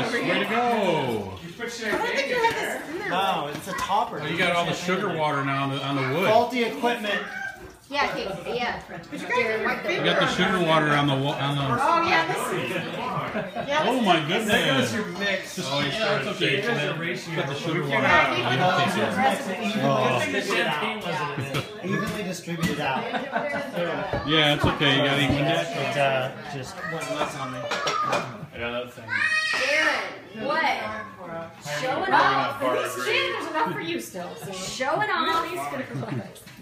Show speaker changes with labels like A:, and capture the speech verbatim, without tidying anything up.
A: Nice. Way to go.
B: I don't think you have this in there.
C: No, it's a topper.
A: Oh, you got all the sugar water now on the on the wood.
C: Faulty equipment.
D: Yeah, okay, yeah.
B: But you gotta get your finger
A: You got the sugar water on the on the.
B: Oh, yeah, this yeah,
A: Oh my goodness.
E: There goes your mix.
A: Oh, yeah, it's okay.
E: There's a ratio.
A: Got the sugar water.
C: Evenly distributed out.
A: Yeah, it's okay. You got to even that.
C: It uh, just went nuts on me.
E: Yeah, that thing.
D: Darren, what? Show it off.
F: There's enough for you still. So.
D: Show it off.